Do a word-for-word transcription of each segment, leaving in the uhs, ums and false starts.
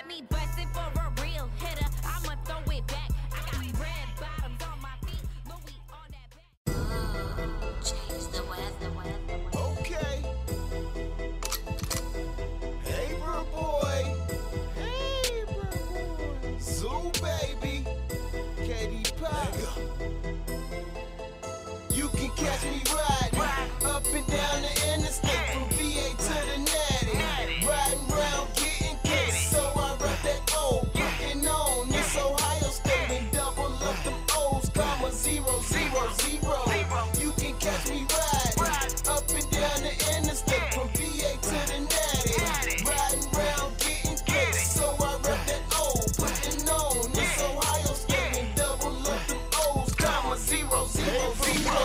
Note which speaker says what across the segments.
Speaker 1: me bustin' for a real hitter. I'ma throw it back. I got red bottoms on my feet, Louis on that back.
Speaker 2: Ooh, change the weather, weather, weather.
Speaker 3: Okay. Hey, bro boy. Hey, bro boy. Zoo baby. Katie Pop. You can catch me riding up and down the interstate from V A to the Natty. Riding around getting kicks, so I rep that O. Putting on this Ohio State and double up them O's, comma zero zero zero. You can catch me riding up and down the interstate from V A to the Natty. Riding around getting kicks, so I rep that O. Putting on this Ohio State and double up them O's, comma zero zero zero.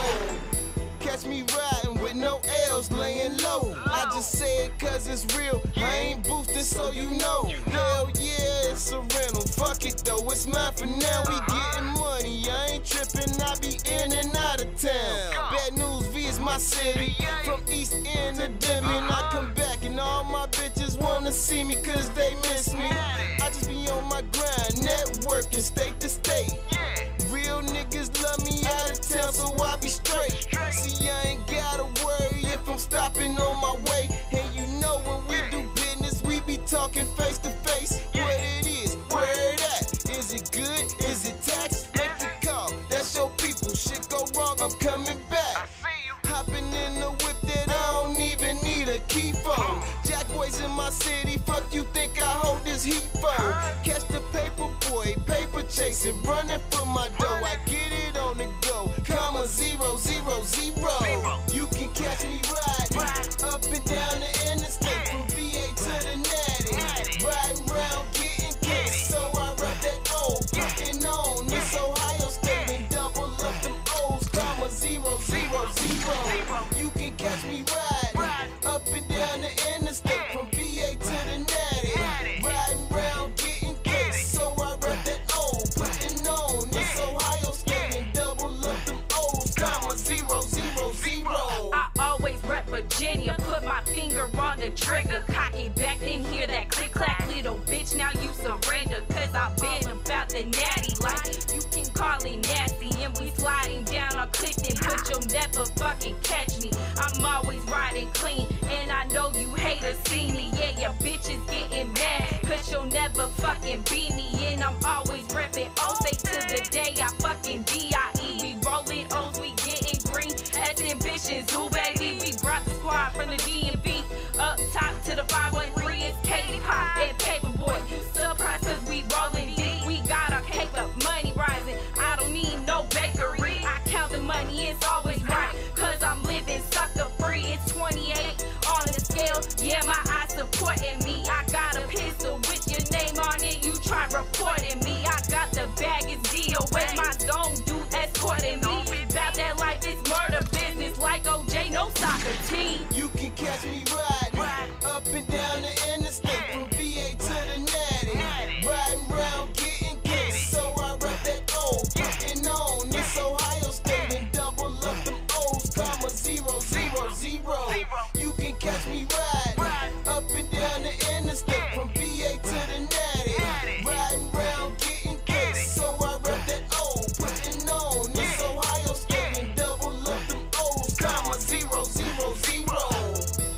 Speaker 3: Catch me riding with no L's, laying low. I just say it cause it's real, I ain't boosted so you know. Hell yeah, it's a rental, fuck it though, it's mine for now. We getting money, I ain't tripping, I be in and out of town. Bad News V is my city, from East End to Denman. I come back and all my bitches wanna see me cause they miss me. I just be on my grind, networking state to state. Real niggas love me out of town, so I be straight. See, I ain't gotta worry if I'm stopping on my way. And you know when we do business, we be talking face to face. What it is, where it at? Is it good? Is it tax? Make the call, that's your people. Shit go wrong, I'm coming back. Hopping in the whip that I don't even need a key for. Jack boys in my city, fuck you think I hold this heat for? Catch the paper boy, paper chasing, running for my dough. I get it on the go, comma zero zero zero. You can catch me riding up and down the interstate from V A to the Natty. Riding around getting kicks, so I rep that O. Putting on this Ohio State and double up them O's, comma zero zero zero. You can catch me riding up and down the interstate from V A to the Natty. Riding around getting kicks, so I rep that O. Putting on this Ohio State and double up them O's, comma zero zero zero.
Speaker 1: I always rep Virginia, put my finger on the trigger, cock it back, then hear that click clack, little bitch, now you surrender, cause I've been about the natty, like you can call it nasty, and we sliding down on Clifton, but you'll never fucking catch me. I'm always riding clean, and I know you haters see me, yeah, your bitch is getting mad, cause you'll never fucking beat me, and I'm always repping O say to the day I fucking D I E, we rolling O's, we getting green, as ambitions, who baby, we brought the squad from the D M V, up top to the five one three, it's Katie Pop and Paperboy, you surprised cause we rolling deep, we got our cake up, money rising, I don't need no bakery, I count the money, it's always right, cause I'm living sucker free, it's twenty-eight on the scale, yeah my eyes supporting me, I got a pistol with your name on it, you try reporting me, I got the bag, it's D O A, my zone do escorting me, about that life, it's murder business, like O J, no soccer team.
Speaker 3: You can catch me riding up and down the interstate from V A to the Natty. Riding around getting kicks, so I rep that O. Putting on this Ohio State and double up them O's, comma zero zero zero. You can catch me riding up and down the interstate from V A to the Natty. Riding around getting kicks, so I rep that O. Putting on this Ohio State and double up them O's, comma zero zero zero.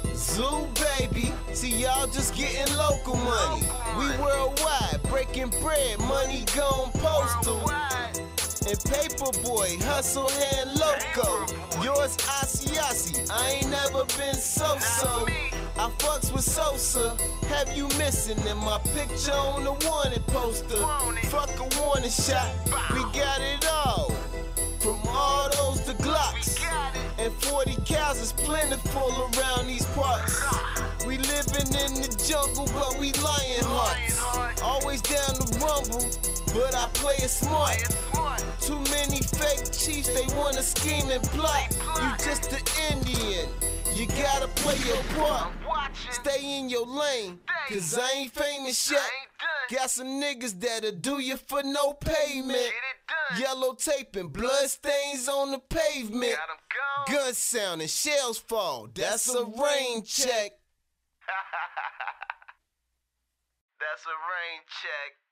Speaker 3: Zoo baby, see y'all just getting local money. We worldwide, breaking bread, money gone postal. And Paperboy, hustle hand loco. Yours Asiasi, I ain't never been so-so. I fucks with Sosa, have you missing in my picture on the wanted poster? Fuck a warning shot, we got it all. From all those to Glocks, and forty cows is plentiful around these parts. We living in the jungle, but we lion hearts. Always down to rumble, but I play it smart. Too many fake chiefs, they wanna scheme and plot. You just an Indian, you gotta play your part. Stay in your lane, cause I ain't famous yet. Got some niggas that'll do you for no payment. Yellow tape and blood stains on the pavement. Gun sound and shells fall, that's a rain check. That's a rain check.